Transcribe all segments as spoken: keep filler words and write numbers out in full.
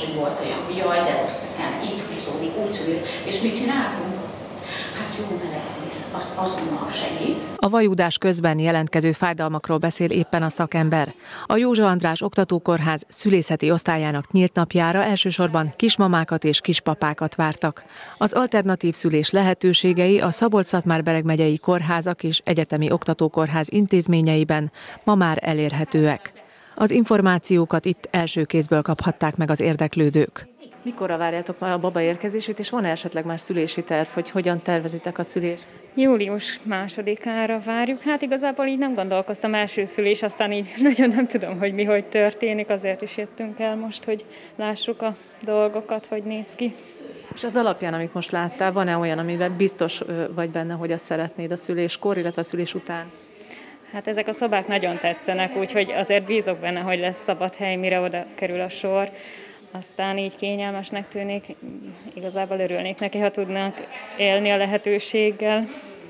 hogy volt olyan, hogy jaj, de rossz nekem, így húzódik, úgy szülő, és mit csináltunk? Hát jó meleg víz, az azonnal segít. A vajúdás közben jelentkező fájdalmakról beszél éppen a szakember. A Józsa András Oktatókórház szülészeti osztályának nyílt napjára elsősorban kismamákat és kispapákat vártak. Az alternatív szülés lehetőségei a Szabolcs-Szatmár-Bereg megyei kórházak és egyetemi oktatókórház intézményeiben ma már elérhetőek. Az információkat itt első kézből kaphatták meg az érdeklődők. Mikorra várjátok már a baba érkezését, és van esetleg már szülési terv, hogy hogyan tervezitek a szülést? július másodikára várjuk. Hát igazából így nem gondolkoztam, első szülés, aztán így nagyon nem tudom, hogy mi hogy történik, azért is jöttünk el most, hogy lássuk a dolgokat, hogy néz ki. És az alapján, amit most láttál, van-e olyan, amiben biztos vagy benne, hogy azt szeretnéd a szüléskor, illetve a szülés után? Hát ezek a szobák nagyon tetszenek, úgyhogy azért bízok benne, hogy lesz szabad hely, mire oda kerül a sor. Aztán így kényelmesnek tűnik, igazából örülnék neki, ha tudnak élni a lehetőséggel.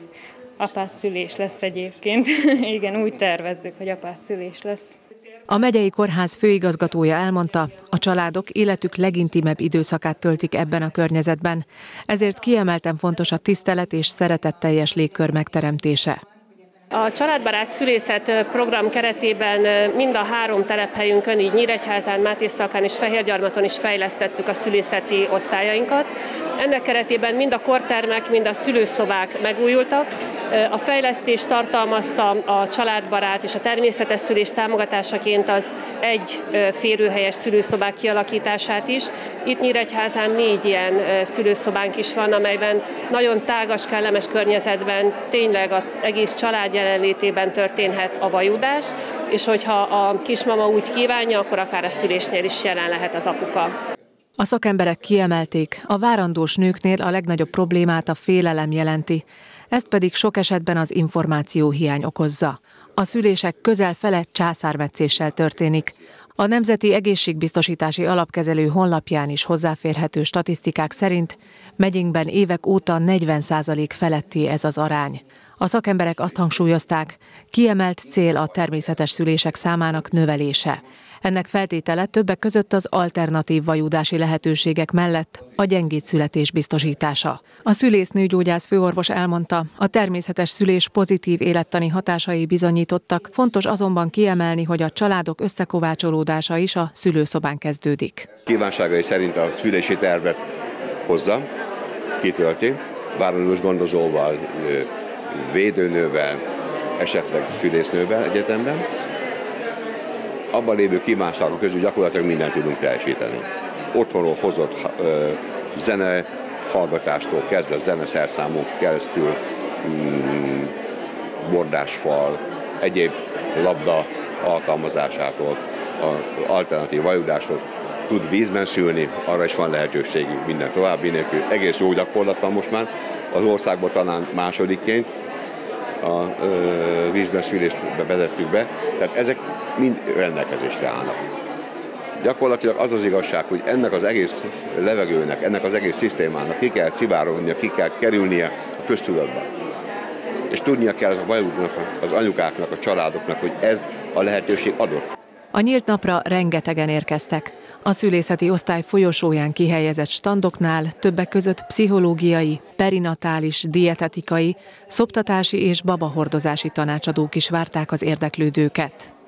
Apás szülés lesz egyébként. Igen, úgy tervezzük, hogy apás szülés lesz. A megyei kórház főigazgatója elmondta, a családok életük legintimebb időszakát töltik ebben a környezetben, ezért kiemelten fontos a tisztelet és szeretetteljes légkör megteremtése. A családbarát szülészet program keretében mind a három telephelyünkön, így Nyíregyházán, Mátészalkán és Fehérgyarmaton is fejlesztettük a szülészeti osztályainkat. Ennek keretében mind a kortermek, mind a szülőszobák megújultak. A fejlesztés tartalmazta a családbarát és a természetes szülés támogatásaként az egy férőhelyes szülőszobák kialakítását is. Itt Nyíregyházán négy ilyen szülőszobánk is van, amelyben nagyon tágas, kellemes környezetben tényleg az egész család jelenlétében történhet a vajúdás, és hogyha a kismama úgy kívánja, akkor akár a szülésnél is jelen lehet az apuka. A szakemberek kiemelték, a várandós nőknél a legnagyobb problémát a félelem jelenti, ezt pedig sok esetben az információhiány okozza. A szülések közel fele császármetszéssel történik. A Nemzeti Egészségbiztosítási Alapkezelő honlapján is hozzáférhető statisztikák szerint megyénkben évek óta negyven százalék feletti ez az arány. A szakemberek azt hangsúlyozták, kiemelt cél a természetes szülések számának növelése. Ennek feltétele többek között az alternatív vajúdási lehetőségek mellett a gyengéd születés biztosítása. A szülésznőgyógyász főorvos elmondta, a természetes szülés pozitív élettani hatásai bizonyítottak, fontos azonban kiemelni, hogy a családok összekovácsolódása is a szülőszobán kezdődik. Kívánságai szerint a szülési tervet hozza, kitölti, várandós gondozóval, védőnővel, esetleg szülésznővel egyetemben. Abban lévő kívánságok közül gyakorlatilag mindent tudunk teljesíteni. Otthonról hozott ö, zene hallgatástól kezdve, zeneszerszámon keresztül, mm, bordásfal, egyéb labda alkalmazásától, az alternatív vajúdáshoz tud vízben szülni, arra is van lehetőségünk minden további nélkül. Egész jó gyakorlat van most már, az országban talán másodikként a ö, vízben szülést vezettük be, tehát ezek mind rendelkezésre állnak. Gyakorlatilag az az igazság, hogy ennek az egész levegőnek, ennek az egész szisztémának ki kell szivárognia, ki kell kerülnie a köztudatban. És tudnia kell a vajúdnak, az anyukáknak, a családoknak, hogy ez a lehetőség adott. A nyílt napra rengetegen érkeztek. A szülészeti osztály folyosóján kihelyezett standoknál többek között pszichológiai, perinatális, dietetikai, szoptatási és babahordozási tanácsadók is várták az érdeklődőket.